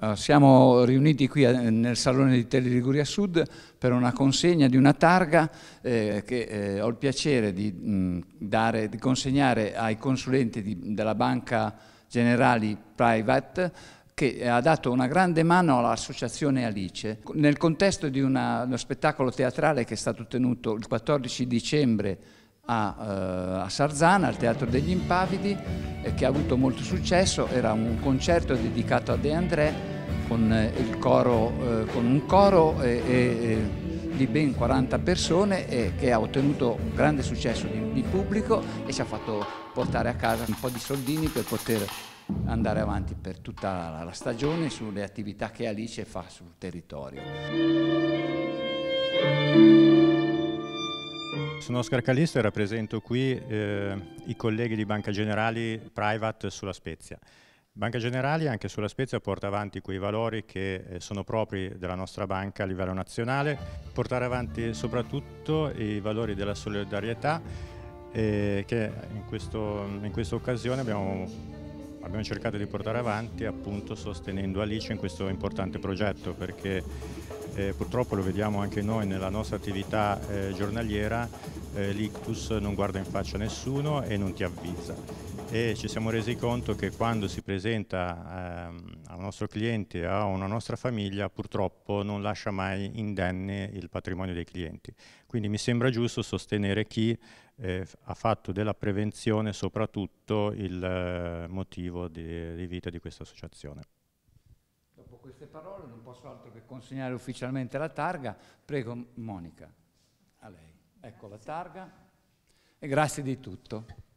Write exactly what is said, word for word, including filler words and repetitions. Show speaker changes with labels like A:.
A: Uh, siamo riuniti qui a, nel Salone di Tele Liguria Sud per una consegna di una targa eh, che eh, ho il piacere di, mh, dare, di consegnare ai consulenti di, della Banca Generali Private, che ha dato una grande mano all'Associazione Alice nel contesto di una, uno spettacolo teatrale che è stato tenuto il quattordici dicembre a, uh, a Sarzana, al Teatro degli Impavidi, eh, che ha avuto molto successo. Era un concerto dedicato a De André con, eh, il coro, eh, con un coro eh, eh, di ben quaranta persone e che ha ottenuto un grande successo di, di pubblico e ci ha fatto portare a casa un po' di soldini per poter andare avanti per tutta la, la stagione sulle attività che Alice fa sul territorio.
B: Sono Oscar Callisto e rappresento qui eh, i colleghi di Banca Generali Private sulla Spezia. Banca Generali anche sulla Spezia porta avanti quei valori che eh, sono propri della nostra banca a livello nazionale, portare avanti soprattutto i valori della solidarietà eh, che in, questo, in questa occasione abbiamo, abbiamo cercato di portare avanti appunto sostenendo Alice in questo importante progetto, perché Eh, purtroppo lo vediamo anche noi nella nostra attività eh, giornaliera, eh, l'ictus non guarda in faccia nessuno e non ti avvisa, e ci siamo resi conto che quando si presenta ehm, a un nostro cliente o a una nostra famiglia purtroppo non lascia mai indenne il patrimonio dei clienti. Quindi mi sembra giusto sostenere chi eh, ha fatto della prevenzione soprattutto il eh, motivo di, di vita di questa associazione.
A: Dopo queste parole non posso altro che consegnare ufficialmente la targa. Prego Monica, a lei. Ecco la targa e grazie di tutto.